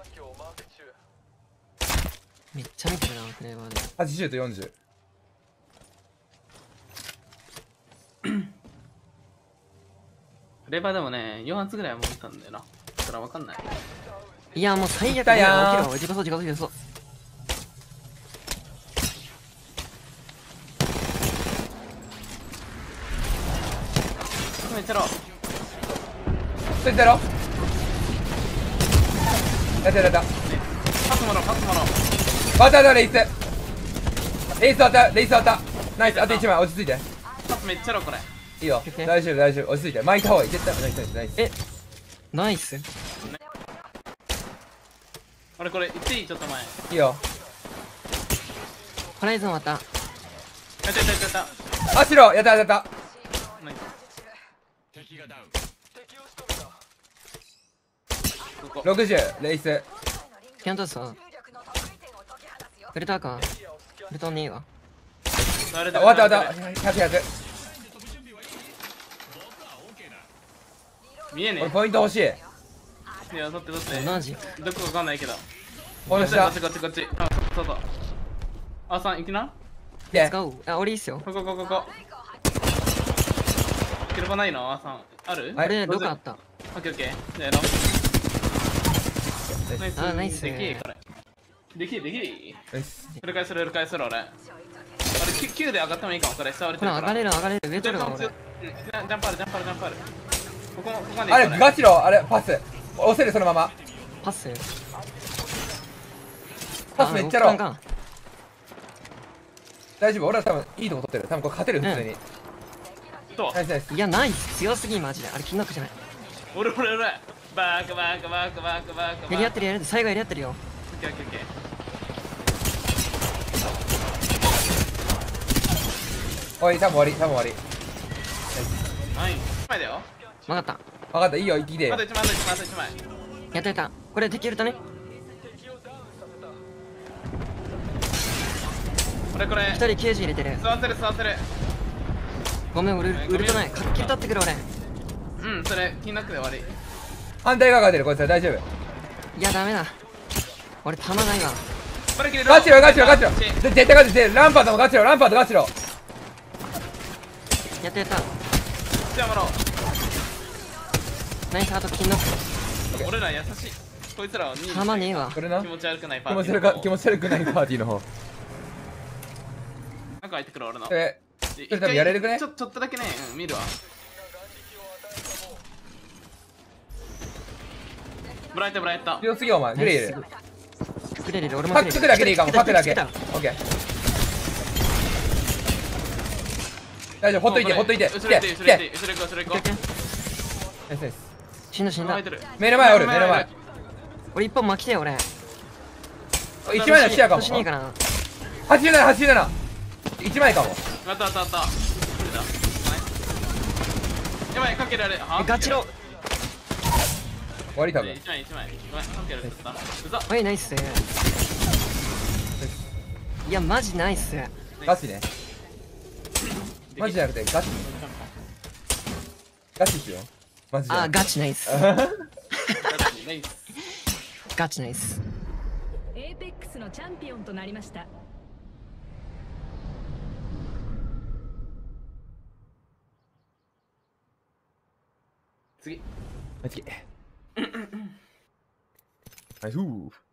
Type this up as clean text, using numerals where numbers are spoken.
めっちゃ見てるなフレーバーで。 80と40。 フレーバーでもね、4発ぐらいは持ってたんだよな。だから分かんない。 いやもう最悪だやー起きろ。自己そう自己そう自己そう。 めっちゃろ。 そいつやろ。やったやった。 パスもろ、パスもろ。 バタだレイス。レイス割ったレイス割った。ナイス。あと1枚落ち着いて。 パスめっちゃろ、これ。 いいよ OK 大丈夫大丈夫落ち着いて巻いた方がいい絶対ナイスナイスナイス。 えナイス。 俺これ、言っていいちょっと前。 いいよ。 ホライゾンまた。 やったやったやったやっあ白やったやった。 た。ナイス。ここ。 60レイス。 キャントスはフルターか。フルトンねえわ。 終わ終わった終わった100 見えね俺ポイント欲しい。 え。いや、取って取って。 マジどこかわかんないけど。 この下こっちこっちこっち。あ、そうそう。あ、さん、行きな。 で使おう。あ俺いいっすよ。 こここここ。ケルバないのあさん。あるはい俺どこあった。 オッケーオッケー。じゃあやろう。ナイス。 あナイスできいこれ。できいできい。 ナイス。 フル返するフル返する俺。あれ9で上がってもいいかもこれ。下降りてこれ上がれる。 る上がれる。上ジャン取るわ俺。 プあるジャンプあるジャンプあるジャンプある。ここまであれガチロあれパス押せるそのままパス。 パスめっちゃロー。 か。 大丈夫俺ら多分いいとこ取ってる多分これ勝てる普通に。 とナイスナイス。 いやナイス強すぎマジで。あれ金額じゃない。 俺バークバークバークバークバークバーク。 やり合ってるやり合ってる。最後やり合ってるよ。 オッケーオッケーオッケー。 おい多分終わり多分終わり。 はい1枚だよ。 分かった。 分かったいいよ行ってきてよあと。1枚あと1枚あと1枚。 やったやった。これ敵ウルトね。 これ一人90入れてる。 吸わせる吸わせる。 ごめん俺ウルトない。かっきり取ってくる俺。 うんそれ金額で終わり。 反対側が出るこいつは大丈夫。 いやダメだ。俺弾ないわ。 これ切れる。 ガチロガチロガチロこっちで絶対ガチロランパードもガチロランパードガチロ。 やったやった。 じゃあもろ。 ナイスあと金の俺ら優しい。こいつらは2 弾ねえわ。 これな気持ち悪くないパ気ーティーの方。 持ち悪か気持ち悪くないパーティーの方。 なんか入ってくる俺の。 それそれ多分やれるくね。 ちょっとだけね、見るわ。ブライトブライト。 強すぎよお前グレール。 グレリル俺もパックだけでいいかもパックだけ。オつけたッケー。大丈夫ほっといてほっといて。 後ろ行って後ろ行って後ろ行こう後ろ行こオッケーオッケー。 ナイスナイス。 死んだ死んだ。 う。 目の前おる目の前。 俺一本巻きてよ俺。 1枚の視野かも。 年にいいかな。 8787。1枚かも。 あったあったあった。どれだ。やばいかけられ。 えガチロ。 終わり多分。 1枚1枚。ごめんかけられた。うざ。 はいナイス。いやマジナイス。 ガチね。マジじゃなくてガチ。ガチっすよ。マジで。 あガチナイス。 ナイス。 ガチナイス。 エーペックスのチャンピオンとなりました。 次。 次。ナイスー。